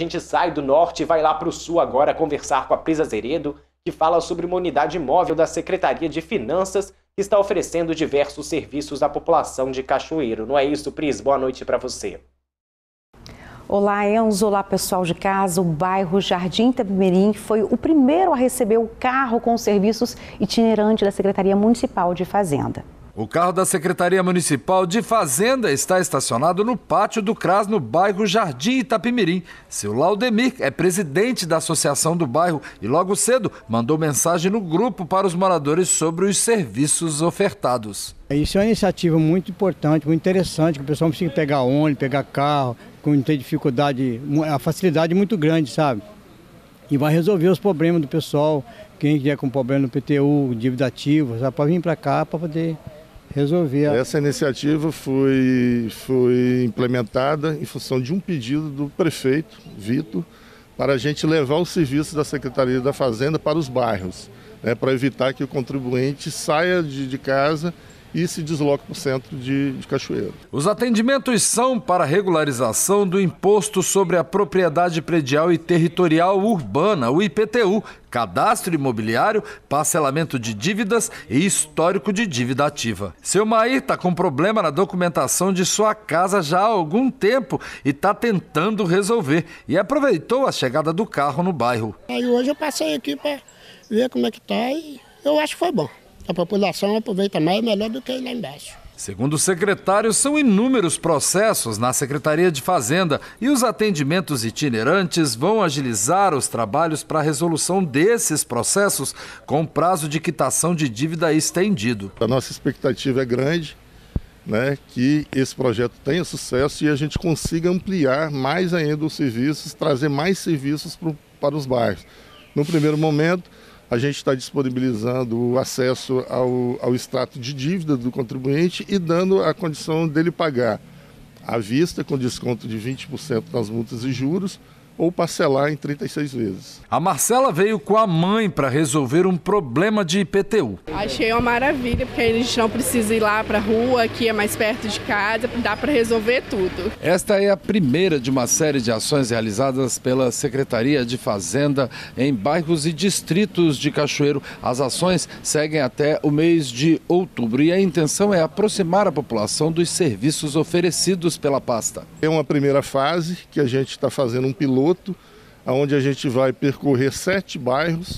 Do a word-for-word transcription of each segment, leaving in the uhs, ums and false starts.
A gente sai do norte e vai lá para o sul agora conversar com a Pris Azeredo, que fala sobre uma unidade móvel da Secretaria de Finanças que está oferecendo diversos serviços à população de Cachoeiro. Não é isso, Pris? Boa noite para você. Olá, Enzo. Olá, pessoal de casa. O bairro Jardim Itapemirim foi o primeiro a receber o carro com serviços itinerantes da Secretaria Municipal de Fazenda. O carro da Secretaria Municipal de Fazenda está estacionado no pátio do CRAS, no bairro Jardim Itapemirim. Seu Laudemir é presidente da associação do bairro e logo cedo mandou mensagem no grupo para os moradores sobre os serviços ofertados. Isso é uma iniciativa muito importante, muito interessante, que o pessoal não precisa pegar ônibus, pegar carro, com ter dificuldade, a facilidade é muito grande, sabe? E vai resolver os problemas do pessoal, quem tiver com problema no P T U, dívida ativa, sabe? Para vir para cá para poder resolver. Essa iniciativa foi, foi implementada em função de um pedido do prefeito, Vitor, para a gente levar o serviço da Secretaria da Fazenda para os bairros, né, para evitar que o contribuinte saia de, de casa e se desloque para o centro de, de Cachoeiro. Os atendimentos são para regularização do Imposto sobre a Propriedade Predial e Territorial Urbana, o I P T U, cadastro imobiliário, parcelamento de dívidas e histórico de dívida ativa. Seu Mair está com problema na documentação de sua casa já há algum tempo e está tentando resolver. E aproveitou a chegada do carro no bairro. Aí hoje eu passei aqui para ver como é que está e eu acho que foi bom. A população aproveita mais, é melhor do que ir lá embaixo. Segundo o secretário, são inúmeros processos na Secretaria de Fazenda e os atendimentos itinerantes vão agilizar os trabalhos para a resolução desses processos com prazo de quitação de dívida estendido. A nossa expectativa é grande, né, que esse projeto tenha sucesso e a gente consiga ampliar mais ainda os serviços, trazer mais serviços pro, para os bairros. No primeiro momento, a gente está disponibilizando o acesso ao, ao extrato de dívida do contribuinte e dando a condição dele pagar à vista, com desconto de vinte por cento nas multas e juros, ou parcelar em trinta e seis vezes. A Marcela veio com a mãe para resolver um problema de I P T U. Achei uma maravilha, porque a gente não precisa ir lá para a rua, aqui é mais perto de casa, dá para resolver tudo. Esta é a primeira de uma série de ações realizadas pela Secretaria de Fazenda em bairros e distritos de Cachoeiro. As ações seguem até o mês de outubro e a intenção é aproximar a população dos serviços oferecidos pela pasta. É uma primeira fase que a gente está fazendo um piloto, onde a gente vai percorrer sete bairros,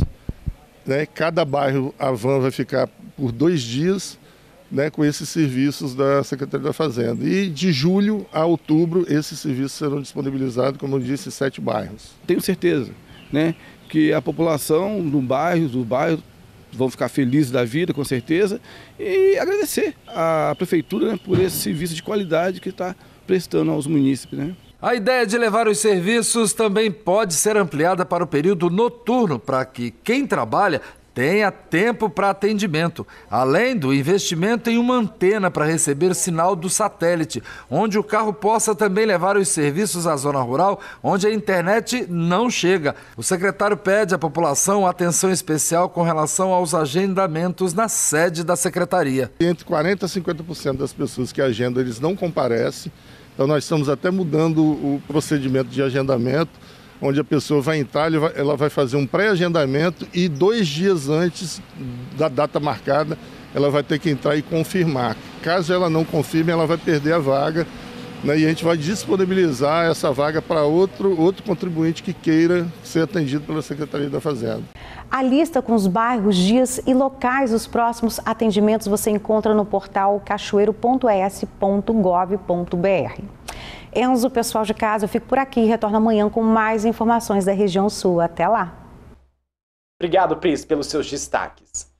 né? Cada bairro a van vai ficar por dois dias, né, com esses serviços da Secretaria da Fazenda. E de julho a outubro esses serviços serão disponibilizados, como eu disse, em sete bairros. Tenho certeza, né, que a população no bairro, do bairro, vão ficar felizes da vida, com certeza, e agradecer à Prefeitura, né, por esse serviço de qualidade que está prestando aos munícipes, né. A ideia de levar os serviços também pode ser ampliada para o período noturno, para que quem trabalha tenha tempo para atendimento, além do investimento em uma antena para receber sinal do satélite, onde o carro possa também levar os serviços à zona rural, onde a internet não chega. O secretário pede à população atenção especial com relação aos agendamentos na sede da secretaria. Entre quarenta por cento e cinquenta por cento das pessoas que agendam, eles não comparecem. Então nós estamos até mudando o procedimento de agendamento, onde a pessoa vai entrar, ela vai fazer um pré-agendamento e dois dias antes da data marcada, ela vai ter que entrar e confirmar. Caso ela não confirme, ela vai perder a vaga, né, e a gente vai disponibilizar essa vaga para outro, outro contribuinte que queira ser atendido pela Secretaria da Fazenda. A lista com os bairros, dias e locais dos próximos atendimentos você encontra no portal cachoeiro ponto e s ponto gov ponto b r. Enzo, pessoal de casa, eu fico por aqui e retorno amanhã com mais informações da região sul. Até lá. Obrigado, Pris, pelos seus destaques.